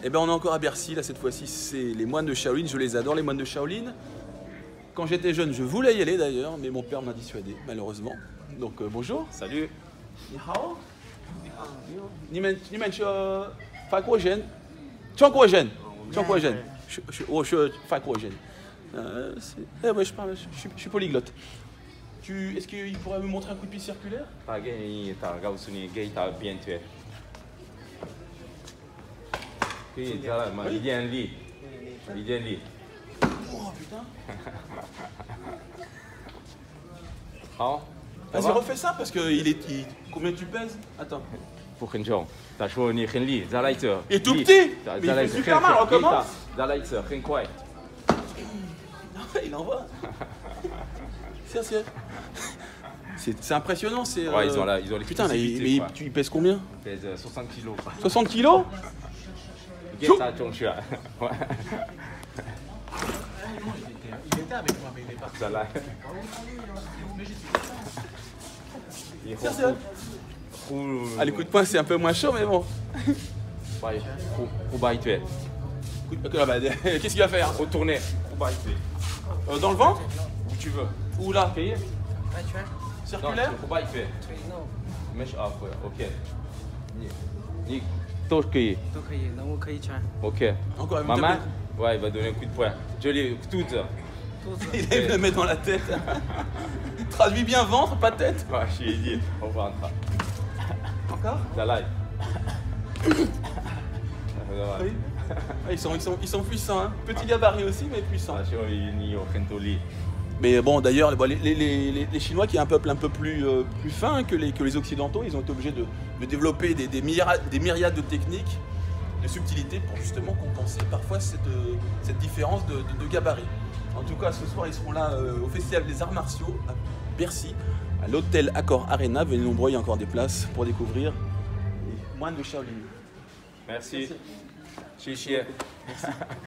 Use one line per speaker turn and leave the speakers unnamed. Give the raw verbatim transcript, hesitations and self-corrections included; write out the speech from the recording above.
Eh ben on est encore à Bercy, là cette fois-ci c'est les moines de Shaolin, je les adore les moines de Shaolin. Quand j'étais jeune je voulais y aller d'ailleurs, mais mon père m'a dissuadé malheureusement. Donc euh, bonjour.
Salut.
Ni hao. Ni men ni men je fai courgène. Tu es courgène. Tu es courgène. Je je oh je fai courgène. Euh eh ouais, je parle je suis je suis polyglotte. Tu est-ce qu'il pourrait me montrer un coup de pied circulaire?
他给你打告诉你给他边推，可以再来嘛，一点力，一点力。
Oh putain.
好，
Vas-y refais ça parce que il est il- combien tu pèses? Attends.
不很重，他说你很力，再来一次。
Et tout petit.
再
Mais il
再来一
fait
次，
super mal, on recommence.
再来一次，很快。
Il envoie. C'est c'est- c'est c'est impressionnant, c'est.
Ouais, ils ont la- ils ont les
Putain, là, il,
spécificités,
mais
quoi.
tu il pèse combien?
pèse soixante kilos。
soixante kilos?
给他重拳。
Il était avec moi, mais il est parti.
再来。
C'est c'est- Ah, les coups de poing, c'est un peu moins chaud, mais bon.
快，呼呼把一推，
Ok, là, bah, qu'est-ce qu'il va faire?
retourner，呼把一推，
Euh, Dans le ventre?
où tu veux。
Ou là?
可以？
Circulaire?
呼把一推。没事啊，会 OK。你你都可以。
都可以，人物可以圈，
OK。
Encore une
Maman,
fois.
ouais, il va donner un coup de poing. Je l'ai toutes.
肚子
Il aime le mettre dans la tête. Traduis bien ventre, pas tête.
Ouais, je lui ai dit, on va rentrer.
Encore?
La live.
Oui. Ah, ils, sont, ils, sont, ils sont puissants, hein. Petit gabarit aussi, mais puissants. Mais bon, d'ailleurs, bon, les, les, les, les Chinois, qui est un peuple un peu plus, euh, plus fin que les, que les Occidentaux, ils ont été obligés de, de développer des, des, myriades, des myriades de techniques, de subtilités pour justement compenser parfois cette, cette différence de, de, de gabarit. En tout cas, ce soir, ils seront là euh, au Festival des Arts Martiaux à Bercy, à l'hôtel Accor Arena. Venez nombreux, il y a encore des places pour découvrir les moines de Shaolin.
Merci. Chichi.